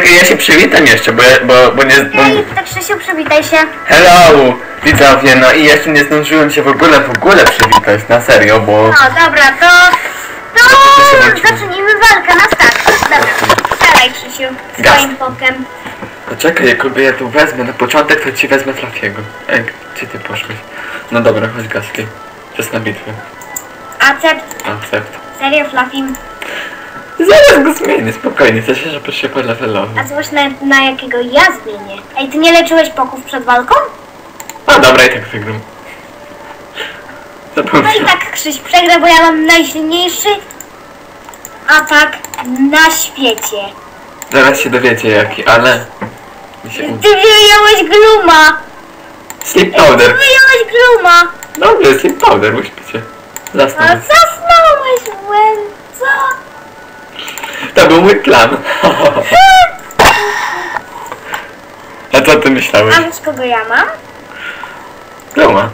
Czekaj, ja się przywitam jeszcze, bo nie... Hej, tak Krzysiu, przywitaj się. Hello, widzowie, no i jeszcze nie zdążyłem się w ogóle przywitać, na serio, bo... No dobra, to zacznijmy walkę na start. Dobra, strzelaj Krzysiu, swoim pokiem. No czekaj, jak ja tu wezmę na początek, to ci wezmę Flafiego. Ej, gdzie ty poszłeś? No dobra, chodź Gaski. Czas na bitwę. Accept. Serio, Fluffy? Zaraz go zmienię, spokojnie, chcesz się, żeby się levelował. A zobacz na jakiego ja zmienię. Ej, ty nie leczyłeś poków przed walką? No dobra, i tak wygram. No i tak Krzyś przegra, bo ja mam najsilniejszy atak na świecie. Zaraz się dowiecie jaki, ale... Ty wyjąłeś Gluma! Sleep powder. Ty wyjąłeś Gluma! Dobrze, sleep powder, uśpicie. Zasnął. A zasnąłeś, co? To był mój plan. A co ty myślałeś? A wiesz kogo ja mam? Pluma.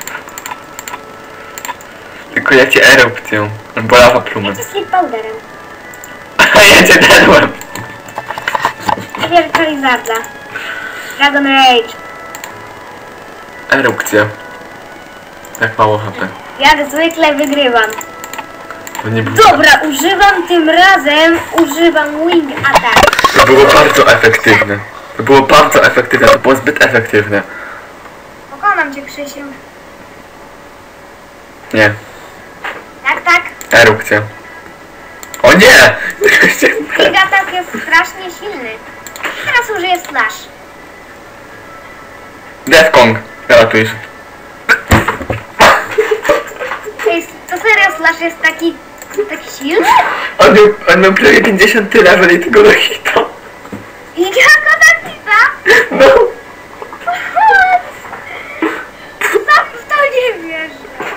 Tylko ja cię erupcją. Bo lawa plumę. Ja cię sleep powderem. A ja cię derłem. Bierz Charizarda. Dragon Rage. Erupcja. Tak mało HP. Jak zwykle wygrywam. To nie było... Dobra, tym razem używam Wing Attack. To było bardzo efektywne. To było zbyt efektywne. Pokonam cię, Krzysiu. Nie. Tak. Erupcja. O nie! Wing Attack jest strasznie silny. Teraz użyję Slash. Defkong. Ratujesz. To serio Slash jest taki silny? On miał prawie 50 tyle, ale tego do hita. I jak ona pisa? No. Sam w to nie wierzę.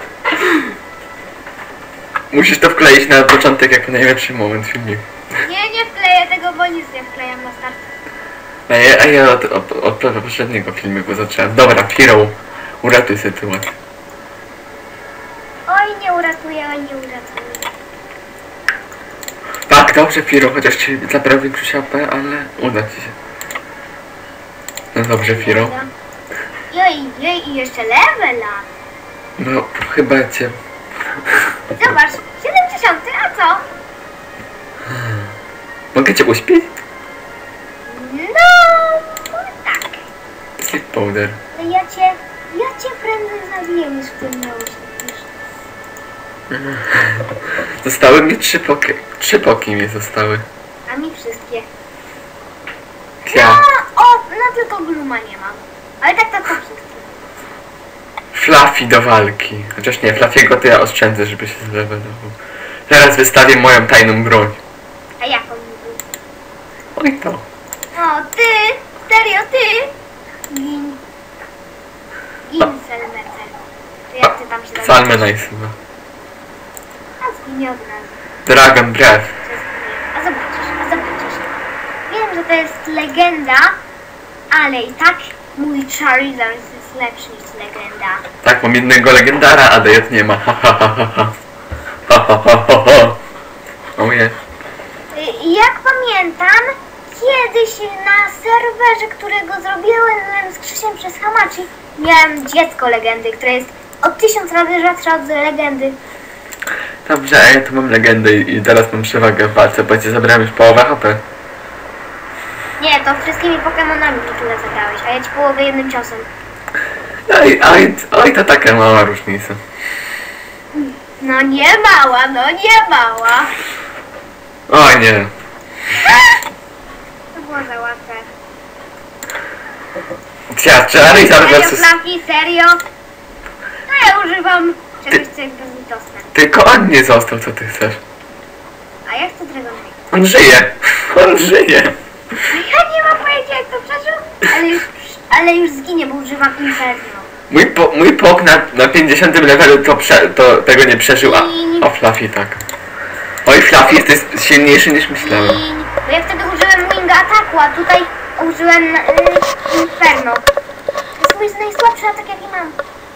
Musisz to wkleić na początek jako najlepszy moment filmiku. Nie wkleję tego, bo nic nie wklejam na start. A ja od poprzedniego filmiku zacząłem. Dobra, Hero, uratuj sytuację. Oj, nie uratuję. Tak, dobrze Firo, chociaż ci zabrał większość AP, ale uda ci się. No dobrze Firo. Jej, i jeszcze level up. No, chyba cię... Zobacz, 70, a co? Mogę cię uśpić? No, tak. Sleep powder. Ale ja cię prędzej zabiję niż ty mnie uśpisz. Zostały mi 3 poki mi zostały. A mi wszystkie. Ja. No tylko Gluma nie mam. Ale tak to wszystkie. Fluffy do walki. Chociaż nie, Fluffiego to ja oszczędzę, żeby się zlevelował. Teraz wystawię moją tajną broń. A jaką niby? Oj to. O, ty! Serio, ty! Gin, Selmerce. Czy jak ty tam się nazywasz? Salmenice chyba. A zginie od razu. Dragon Breath. A zobaczysz. Wiem, że to jest legenda, ale i tak mój Charizard jest lepszy niż legenda. Tak, mam jednego legendara, a Dejot nie ma. O nie. I jak pamiętam, kiedyś na serwerze, którego zrobiłem z Krzysiem przez Hamachi, miałem dziecko legendy, które jest o 1000 razy rzadsze od legendy. Dobrze, a ja tu mam legendę i teraz mam przewagę w walce, bo ci zabrałem już połowę HP. Nie, to wszystkimi Pokemonami mi tyle zagrałeś, a ja ci połowę jednym ciosem. Oj, to taka mała różnica. No nie mała. O nie. To było za łatwe. Charizard Serio, versus... Fluffy, serio? No ja używam czegoś, co jest bezlitosne. Tylko on nie został, co ty chcesz. A ja chcę Dragon Rage. On żyje. Ja nie mam pojęcia, jak to przeżył, ale już zginie, bo używam Inferno. Mój pok na 50 levelu to tego nie przeżył, a Fluffy tak. Oj, Fluffy jesteś silniejszy niż myślałem. Bo ja wtedy użyłem Wing Attacku, a tutaj użyłem Inferno. To jest mój najsłabszy atak, jaki mam.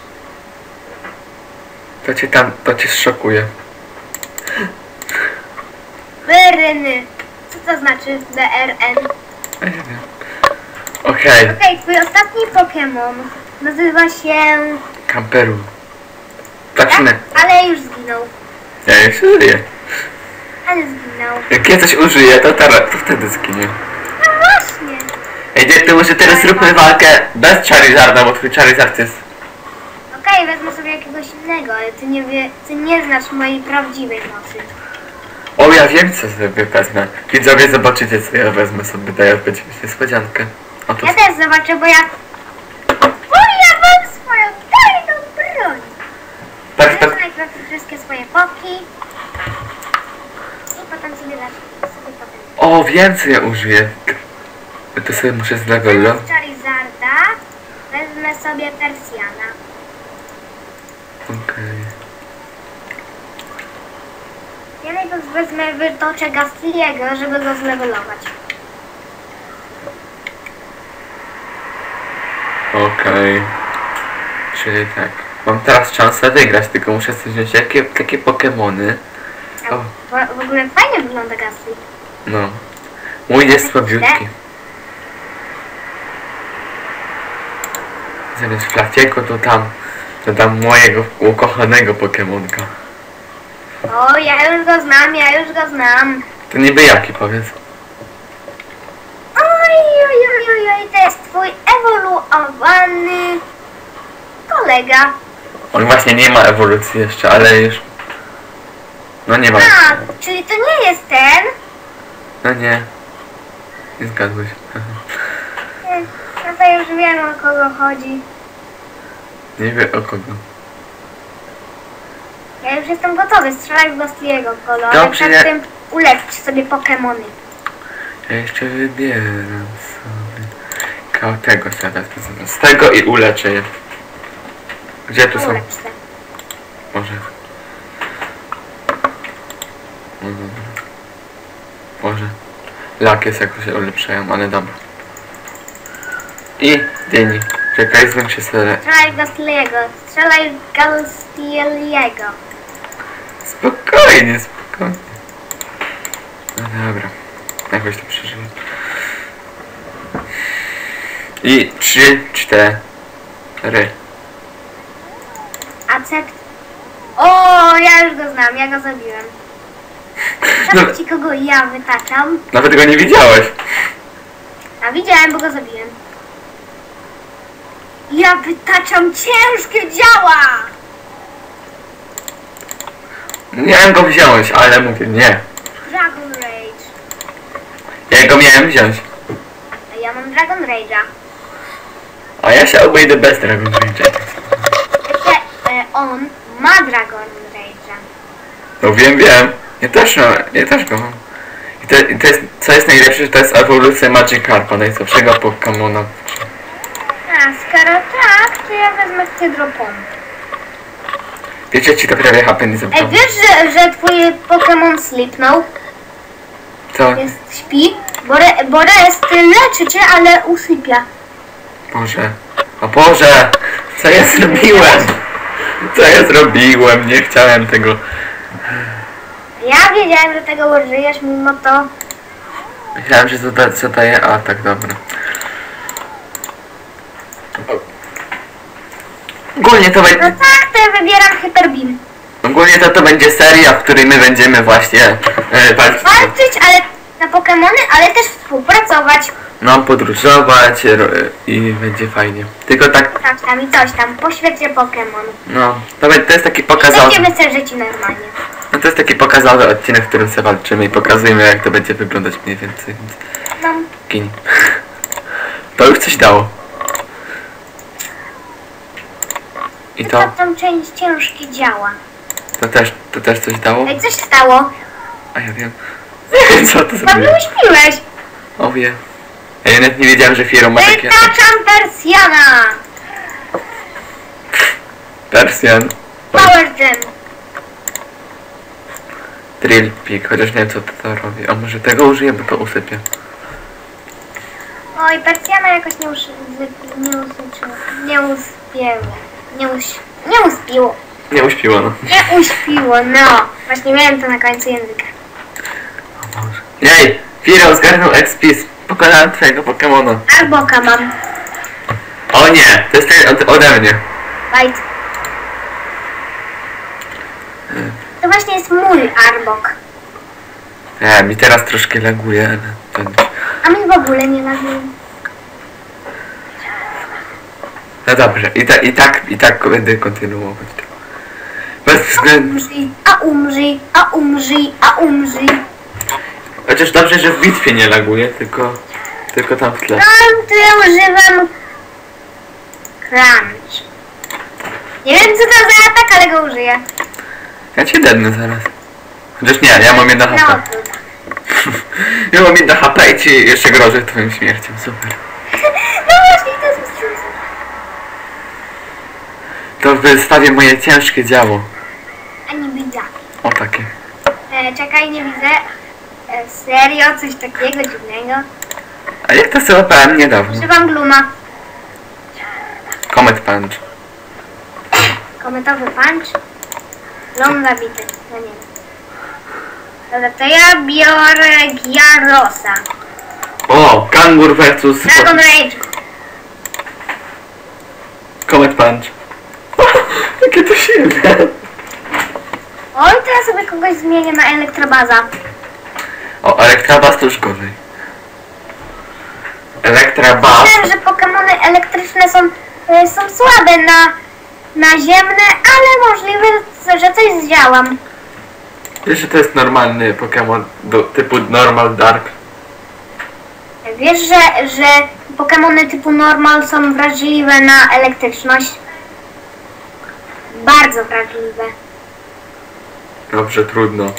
To cię zszokuje. Wyryny. Co to znaczy BRN? A nie wiem. Okej. Okej, twój ostatni Pokémon nazywa się... Kamperu. Tak się Ale już zginął. Ja jeszcze żyję. Ale zginął. Jak ja coś użyję, to wtedy zginie. No właśnie. Ej, ty może teraz zróbmy walkę bez Charizarda, bo twój Charizard jest... Okej, wezmę sobie jakiegoś innego, ale ty nie znasz mojej prawdziwej mocy. O, ja wiem co sobie wezmę. Widzowie, zobaczycie co ja wezmę sobie, daję być niespodziankę. O, to Ja też zobaczę, bo ja mam swoją tajną broń. tak, Zresztą tak. najpierw wszystkie swoje poki. I potem sobie potem. O, wiem co ja użyję. To sobie muszę zlevelować. Zamiast Charizarda wezmę sobie Persjana. Okej. Ja najpierw wezmę wytoczę Gastliego, żeby go zlevelować. Okej. Czyli tak. Mam teraz szansę wygrać, tylko muszę sobie wziąć takie Pokemony. A O. w ogóle fajnie wygląda Gastly. No. Mój jest słabiutki. Zamiast Flafiego to dam mojego ukochanego Pokemonka. O, ja już go znam. To niby jaki, powiedz? Oj, to jest twój ewoluowany kolega. On właśnie nie ma ewolucji jeszcze, ale już... No nie ma. A, czyli to nie jest ten? No nie. Nie zgadłeś. No to już wiem, o kogo chodzi. Nie wie o kogo. Ja już jestem gotowy, strzelaj w Gastliego, Kolo, ale Dobrze, przed tym ulepsz sobie Pokemony. Ja jeszcze wybieram sobie... Tego teraz wezmę. Z tego i uleczę je. Gdzie tu są? Ulepsz se. Może. No dobra. Może. Lak jest jakoś się ulepszają, ale dobra. I dyni. Czekaj, zwiększę sobie. Strzelaj w Gastliego, strzelaj w Gastliego. Spokojnie, spokojnie. No dobra. Jakoś to przeżyłem. I 3, 4. Accept. O, ja już go znam, ja go zabiłem. No, Ci kogo ja wytaczam. nawet go nie widziałeś. A widziałem, bo go zabiłem. Ja wytaczam ciężkie działa! Miałem go wziąć, ale mówię nie. Dragon Rage. Ja go miałem wziąć. A ja mam Dragon Rage'a. A ja się obejdę bez Dragon Rage'a. Jeszcze on ma Dragon Rage'a. No wiem. Ja też go mam. I to jest, co jest najlepsze, że to jest ewolucja Magikarpa, najsłabszego Pokemona. A skoro tak, to ja wezmę Hydropomp. Wiecie, ci to prawie HP nie Ej, zabrał. wiesz, że twój Pokémon slipnął? Co? Śpi? Bo rest leczy cię, ale usypia. Boże. O Boże! Co ja zrobiłem? Co ja zrobiłem? Nie chciałem tego. Ja wiedziałem, że tego użyjesz, mimo to... Myślałem, że zadaję atak, dobra. Ogólnie to No będzie... tak, to ja wybieram Hyper Beam. Ogólnie to będzie seria, w której my będziemy właśnie walczyć. Walczyć, ale na Pokemony, ale też współpracować. No, podróżować i będzie fajnie. Tylko tak, Tak tam i coś tam, po świecie Pokemon. no, to jest taki pokazowy. Będziemy sobie żyć normalnie. No to jest taki pokazowy odcinek, w którym sobie walczymy i pokazujemy, jak to będzie wyglądać mniej więcej, więc No, gin. To już coś dało. I tylko to tam część ciężkie działa. to też coś dało? Ej, coś stało. A ja wiem. Co to Tam zrobiłem? nie uśpiłeś. O wie. Ja nawet nie wiedziałem, że Firo ma takie... Wytaczam Persjana. Persjan. Power Gem. Drill Peak, chociaż nie wiem co to robi. A może tego użyję, bo to usypię. Oj, Persjana jakoś nie uspięło. Nie uśpiło, no. Nie uśpiło, no. Właśnie miałem to na końcu języka. O Boże. Jej! Firo zgarnął XP z pokonałem twojego Pokemona. Arboka mam. O nie, to jest ten ode mnie. Bajt. To właśnie jest mój Arbok. Mi teraz troszkę laguje, ale to... A mi w ogóle nie laguje. No dobrze, i tak będę kontynuować to. Bez względu... A umrzyj. Chociaż dobrze, że w bitwie nie laguje, tylko tam w tle. No, to ja używam Crunch. Nie wiem co to za atak, ale go użyję. Ja cię dednę zaraz. Chociaż nie, ja mam 1 No, HP. Ja mam 1 HP i ci jeszcze grożę twoją śmiercią, super. no właśnie, to jest sens. To wystawię moje ciężkie działo. A nie widzę. O takie. Czekaj, nie widzę. Serio? Coś takiego dziwnego? A jak to sobie łapałem niedawno? Używam Gluma. Comet Punch. Kometowy punch. Glum zabity. No nie wiem. Dobra, to ja biorę Gyaradosa. O! Kangur versus... Dragon Rage. Comet Punch. Jakie to silne. Oj, to ja sobie kogoś zmienię na Elektrobaza. O, Elektrabas to już gorzej. Elektrabas. Wiem, że Pokemony elektryczne są słabe na ziemne, ale możliwe, że coś zdziałam. Wiesz, że to jest normalny Pokémon typu Normal Dark. Wiesz, że Pokemony typu normal są wrażliwe na elektryczność? Bardzo wrażliwe. Dobrze, trudno.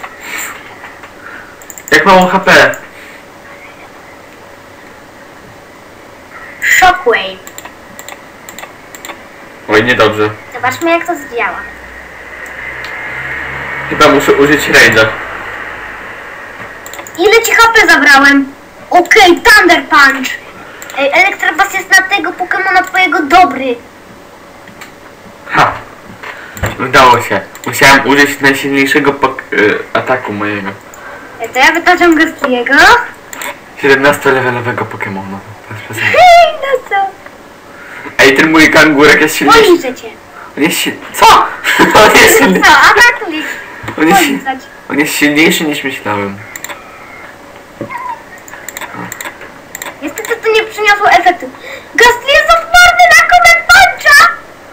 Jak mało HP? Shockwave. Oj, niedobrze. Zobaczmy jak to zdziała. Chyba muszę użyć Rage'a. Ile ci HP zabrałem? Okej, Thunder Punch. Ej, Elektrobus jest na tego Pokemona twojego dobry. Ha! Udało się. Musiałem użyć najsilniejszego ataku mojego. To ja wytaczam Gastliego. 17-levelowego Pokemona. Hej, no co? Ej, ten mój kangurek jest silniejszy. Policzę cię. On jest Co? On jest No silny... co, atakuj. on, jest... Polizać. on jest silniejszy niż myślałem. Niestety to nie przyniosło efektu. Gastly jest odporny na Comet Puncha!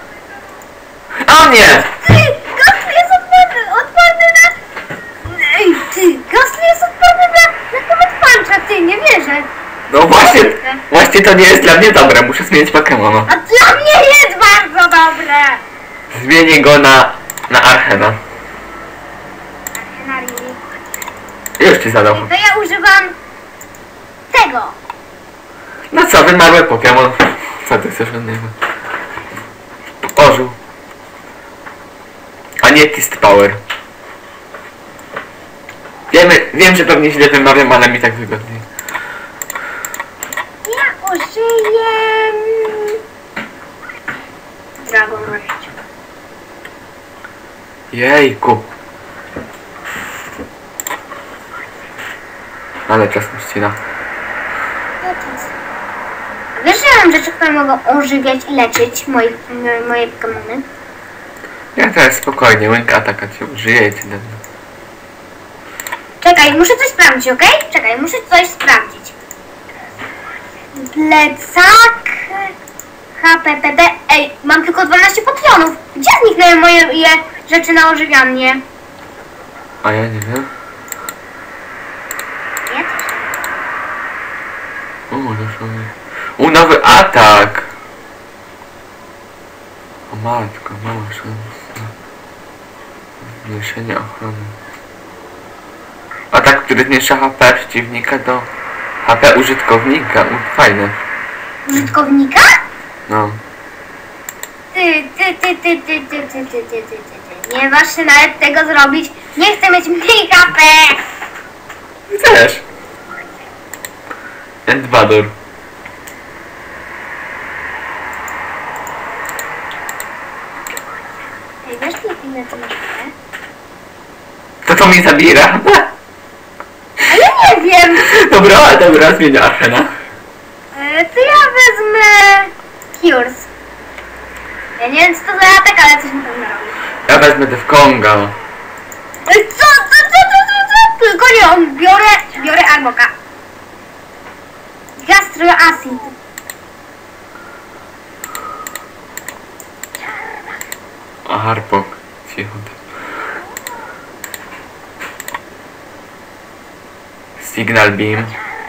O nie! Ty! Gastly jest odporny na... Ej, ty! Gastly jest odporny na Comet Puncha, ty! Nie wierzę. No właśnie to nie jest dla mnie dobre. Muszę zmienić Pokemona. A dla mnie jest bardzo dobre! Zmienię go na Archena. Już ci zadał. To ja używam tego. No co, wymarły Pokemon. Co ty chcesz od niego? Ożył. A nie Kist Power. Wiem, że pewnie źle wymawiam, ale mi tak wygodniej. Ja użyję... Dragon Rage. Jejku. Ale czas mi ścina. A wiesz, że ja mam rzeczy, które mogą ożywiać i leczyć moje Pokemony? Ja teraz spokojnie, Wing Attacka cię użyję i cię dam. Czekaj, muszę coś sprawdzić, okej? Czekaj, muszę coś sprawdzić. Plecak... HPPP... Ej, mam tylko 12 Potionów. Gdzie zniknęły moje rzeczy na ożywianie? A ja nie wiem. Nie? Nowy atak! O matko, mała szansa. Zmniejszenie ochrony. Atak, który zmniejsza HP przeciwnika do HP użytkownika. Fajne. Użytkownika? No. Ty. Nie waż się nawet tego zrobić. Nie chcę mieć mniej HP. Chcesz? Endbador. Ej, wiesz ile to masz HP? To mi zabiera. A ja nie wiem. Dobra, zmienię Archena. To ja wezmę Cures. Ja nie wiem co to za atak, ale coś mi pewno robi. Ja wezmę Defkonga. Co? Tylko nie on. Biorę Arboka. Gastroacid. A Harpok. Cicho. Signal Beam.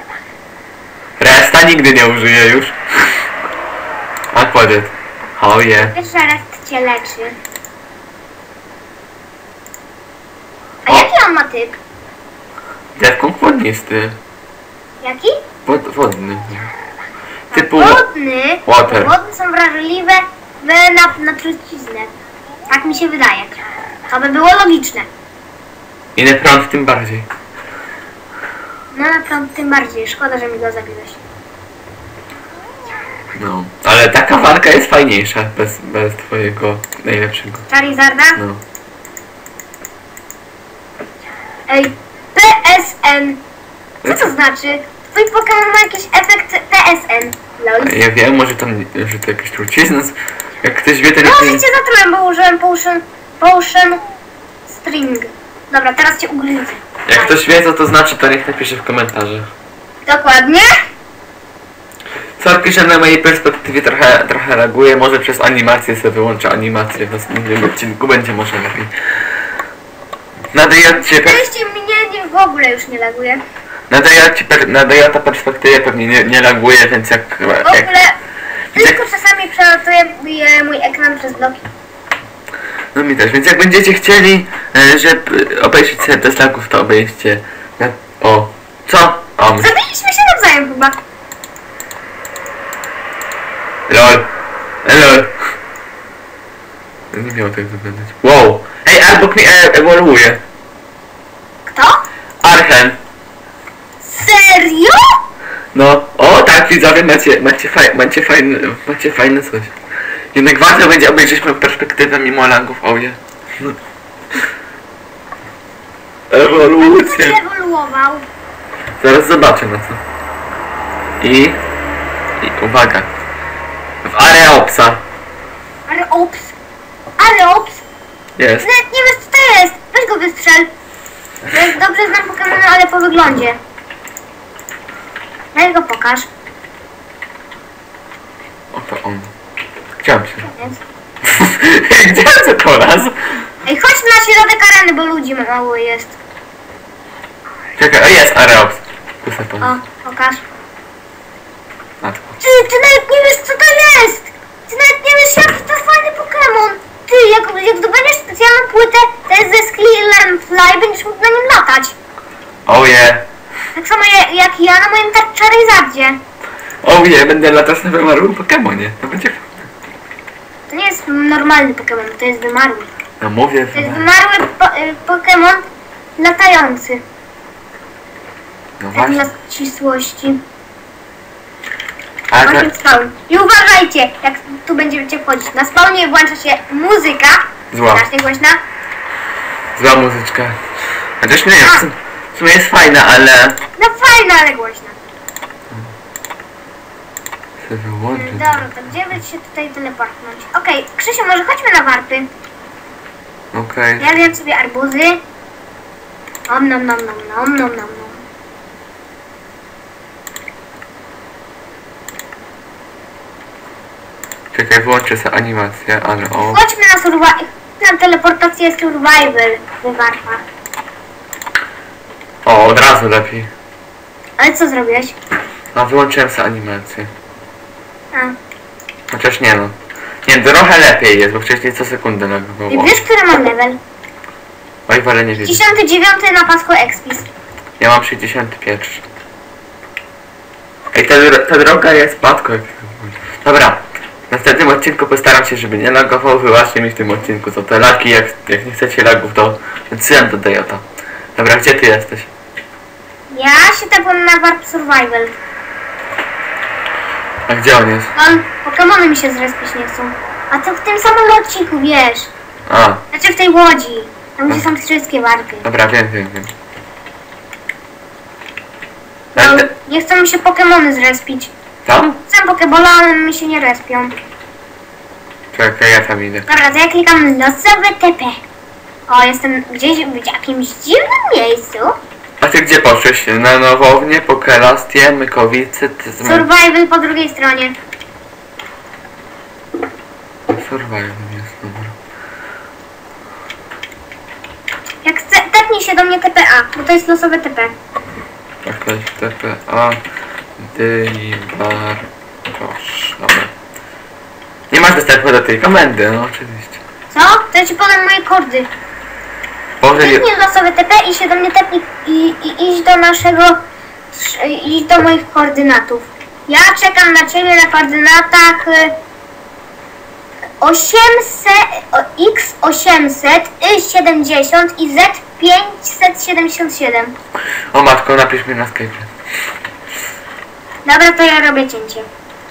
Resta nigdy nie użyję już. Aquajet. Oh yeah. Wiesz, że rest cię leczy. A O. jaki on ma typ? Defkong wodnisty. Jaki? Wodny. Typu... Wodny. Water. Wodne są wrażliwe na truciznę. Tak mi się wydaje. To by było logiczne. I na prąd tym bardziej. No na prąd tym bardziej. Szkoda, że mi go zabiłeś. No. Ale taka walka jest fajniejsza bez twojego najlepszego. Charizarda? No. Ej, PSN. Co to znaczy? Twój Pokémon ma jakiś efekt PSN. Lol. Ja wiem, może tam, że to jakieś trucizny. Jak ktoś wie, to No, nie... że cię zatrułem, bo użyłem Potion String. Dobra, teraz cię ugryzę. Jak ktoś wie, co to znaczy, to niech napisze w komentarzach. Dokładnie. Sorki, że na mojej perspektywie trochę reaguję. Może przez animację sobie wyłączę animację. W następnym odcinku będzie może lepiej. Nadaję ci... Oczywiście mnie w ogóle już nie laguje. Nadaję ta perspektywie pewnie nie reaguje, więc jak... W ogóle tylko czasami przelatuje mój ekran przez bloki. No mi też, więc jak będziecie chcieli, żeby obejrzeć sobie te slagów, to obejrzcie. O, co? O, Zabiliśmy się nawzajem chyba. LOL. LOL. Nie miało tak wyglądać. Wow. Ej, Arbok mi ewoluuje. Kto? Archen. Serio? No, o tak widzowie, macie fajne coś. Jednak warto będzie obejrzeć moją perspektywę mimo lagów, oje. No. Ewolucja. Kto ewoluował? Zaraz zobaczę na co. I uwaga. W Areopsa. Areops? Jest. Nawet nie wiesz co to jest. Weź go wystrzel. Ja dobrze znam Pokémony, ale po wyglądzie. Weź go pokaż. Oto on. Chciałem się. Więc. Chciałem się po raz. Ej, chodźmy na środek areny, bo ludzi mało jest. Czekaj, o jest Areops. Tu se pan. O, pokaż. Matko. Ty nawet nie wiesz co to jest! Ty nawet nie wiesz jaki to fajny Pokémon! Ty, jak zdobędziesz specjalną płytę, to jest ze Skill'em Fly, będziesz mógł na nim latać. Oje. Tak samo jak ja na moim Charizardzie. Oje, będę latać na wymarłym Pokemonie. To będzie fajne. To nie jest normalny Pokémon, to jest wymarły. No mówię, To jest wymarły Pokémon latający. no Tak właśnie. dla ścisłości. Ale Właśnie spawn. I uważajcie, jak tu będziecie wchodzić. Na spawnie włącza się muzyka. Zła. Strasznie głośna. Zła muzyczka. Chociaż nie jest. W sumie jest fajna, ale... No fajna, ale głośna. Chcę wyłączyć. Dobra, to gdzie by się tutaj teleportnąć? Okej, Krzysiu, może chodźmy na warpy. Okej. Ja zjem sobie arbuzy. Om nom nom nom nom nom nom. Czekaj, wyłączę sobie animację, ale o... Chodźmy na teleportację survival w warpach. O, od razu lepiej. Ale co zrobiłeś? No, wyłączyłem sobie animację. A. Chociaż nie no. Nie, trochę lepiej jest, bo wcześniej co sekundę I nagrywało. wiesz, który mam level? Oj, ale nie wiem. 59 na pasku Expis. Ja mam 61. Ej, ta droga jest spadko. Dobra. W następnym odcinku postaram się, żeby nie lagował. Wyłaście mi w tym odcinku co te lagi. Jak nie chcecie lagów, to odsyłam do Dejota. Dobra, gdzie ty jesteś? Ja się tepłem na warp survival. A gdzie on jest? On, Pokemony mi się zrespić nie chcą. A to w tym samolociku, wiesz. A, Znaczy w tej łodzi. Tam gdzie są wszystkie warpy. dobra, wiem. No, nie chcą mi się Pokemony zrespić. Tam? Chcę Pokebola, ale mi się nie respią. Czekaj, ja tam idę. Dobra, to ja klikam losowe TP. O, jestem gdzieś w jakimś dziwnym miejscu. A ty gdzie poszłeś? Na Nowownię, Pokelastię, Mykowice, ty z Survival po drugiej stronie. Survival jest, dobra. Jak chce, tepnij się do mnie TPA, bo to jest losowe TP. Jakaś TPA, Dybar, kosz, dobra. Nie masz dostępu do tej komendy, no oczywiście. Co? To ja ci podam moje kordy. Boże, Kliknij losowe TP i się do mnie tepnij i idź do naszego, idź do moich koordynatów. Ja czekam na ciebie na koordynatach 800, X800, Y70 i Z577. o matko, napisz mi na Skype. Dobra, to ja robię cięcie.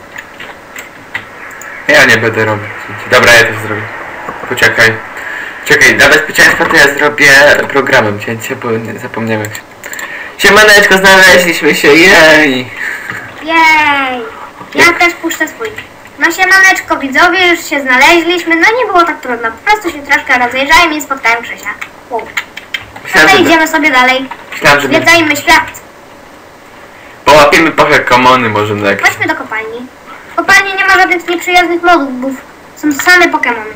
Ja nie będę robić. Dobra, ja też zrobię. Poczekaj. Czekaj, dla bezpieczeństwa to ja zrobię programem cięcie, bo nie zapomniałem jak się... Siemaneczko, znaleźliśmy się, jej! Jej! Ja też puszczę swój. No siemaneczko widzowie, już się znaleźliśmy. No nie było tak trudno, po prostu się troszkę rozejrzałem i spotkałem Krzysia. Wow. Myślałem, No że... idziemy sobie dalej. Myślałem, że... Zwiedzajmy świat. Połapiemy trochę komony może na jakieś... Chodźmy do kopalni. W kopalni nie ma żadnych nieprzyjaznych modów. Są same Pokemony.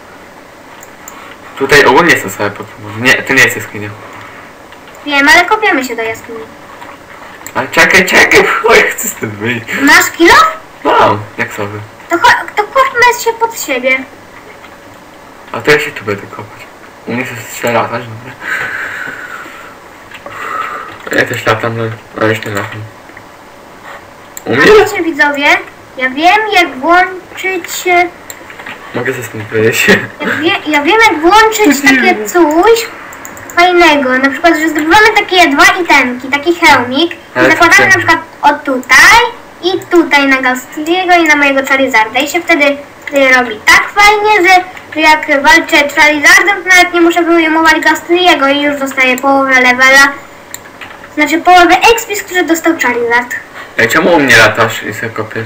Tutaj ogólnie są same Pokemony. Nie, to nie jest jaskinia. Wiem, ale kopiemy się do jaskini. Ale czekaj, chuj, chcę stąd wyjść. Masz kilo? Mam, jak sobie. To kopmy się pod siebie. A to ja się tu będę kopać. U mnie się latać, dobra. Ja też latam, no już nie latam. U mnie? A wiecie widzowie, ja wiem jak włączyć... Mogę ze stąd wyjść. Ja wiem jak włączyć takie coś fajnego. Na przykład, że zdobywamy takie dwa itemki, taki hełmik Ale i zakładamy to- na przykład o tutaj i tutaj na Gastliego i na mojego Charizarda i się wtedy robi tak fajnie, że jak walczę Charizardem, to nawet nie muszę wyjmować Gastliego i już dostaję połowę levela. Znaczy połowę XP, który dostał Charizard. Ej, czemu u mnie latasz i sobie kopiesz?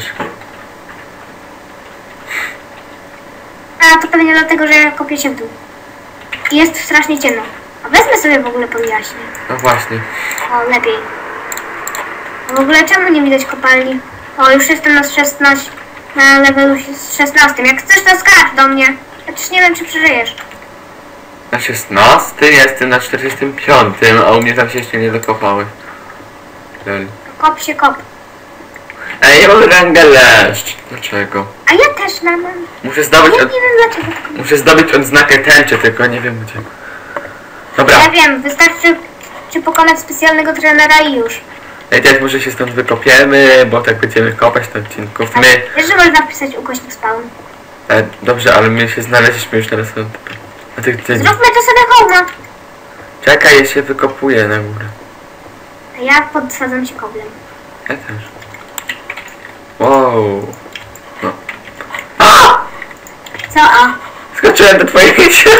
A to pewnie dlatego, że ja kopię się w dół. I jest strasznie ciemno. A wezmę sobie w ogóle podjaśnię. No właśnie. O, lepiej. A w ogóle czemu nie widać kopalni? O, już jestem na 16, na levelu 16. Jak chcesz, to skacz do mnie. Ja też nie wiem, czy przeżyjesz. Na 16 jestem na 45, a u mnie tam się jeszcze nie dokopały. Lol. Kop się, kop. Ej, ja mam rangę leszcz. Dlaczego? A ja też mam. Muszę zdobyć, Nie wiem dlaczego. muszę zdobyć odznakę tęczy, tylko nie wiem gdzie. Dobra, Ja wiem, wystarczy czy pokonać specjalnego trenera i już. ej, teraz może się stąd wykopiemy, bo tak będziemy kopać na odcinków. My, Wiesz, że można wpisać ukośnik spawn. dobrze, ale my się znaleźliśmy już teraz. A ty gdzie? Zróbmy to sobie hołma. Czekaj, ja się wykopuję na górę. A ja podsadzam się koblem. Ja też. Wow. No. A! Co a? Skoczyłem do twojej siory!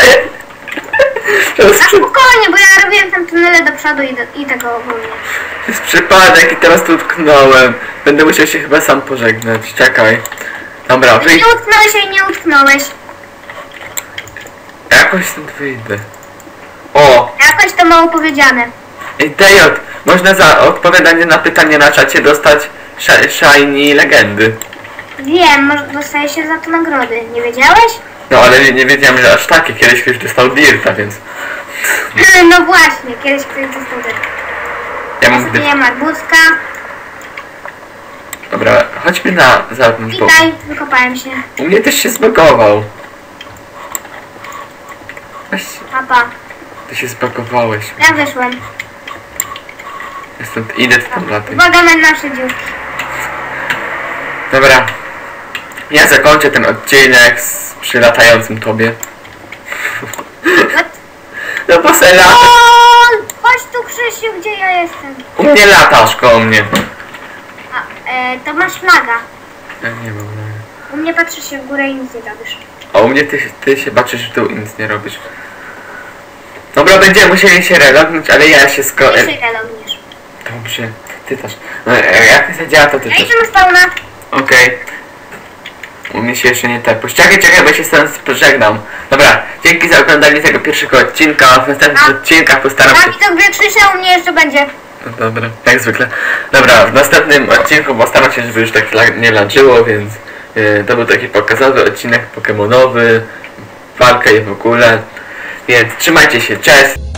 To A jest, spokojnie, bo ja robiłem tam tunele do przodu i tego ogólnie. to jest przypadek i teraz tu utknąłem. Będę musiał się chyba sam pożegnać. Czekaj. Dobra, wyjdź. Nie utknąłeś i nie utknąłeś. Jakoś stąd wyjdę. O! Jakoś to mało powiedziane. Ej, Dejot, można za odpowiadanie na pytanie na czacie dostać shiny legendy. Wiem, może dostaje się za to nagrody. Nie wiedziałeś? No ale nie wiedziałem, że aż takie. Kiedyś ktoś dostał Dirta, więc... No właśnie, kiedyś ktoś dostał też. Ja Ja mam sobie jem arbuzka. Dobra, chodźmy na zewnątrz, bo Witaj, wykopałem się. u mnie też się zbagował. Weź, Papa. ty się zbagowałeś. Ja wyszłem. Ja stąd idę, ty tam lataj. Uwaga na nasze dziurki. Dobra. Ja zakończę ten odcinek przy latającym tobie. What? No bo se lata. O, chodź tu Krzysiu, gdzie ja jestem. U mnie latasz koło mnie. A, to masz flaga. Ja nie mam. U mnie patrzysz się w górę i nic nie robisz. A u mnie ty się baczysz w dół i nic nie robisz. Dobra, będziemy musieli się relognąć, ale ja się Ty się relogniesz. Dobrze. Ty też. No, jak nie zadziała, to ty Ja też. idziemy spawna. Okej. U mnie się jeszcze nie tepłeś. Czekaj, bo ja się stąd pożegnam. Dobra, dzięki za oglądanie tego pierwszego odcinka. W następnych odcinkach postaram się... Tak, i to gry Krzysia u mnie jeszcze będzie. No dobra, jak zwykle. Dobra, w następnym odcinku postaram się, żeby już tak nie lagło, więc to był taki pokazowy odcinek pokemonowy, walka i w ogóle. Więc trzymajcie się, cześć!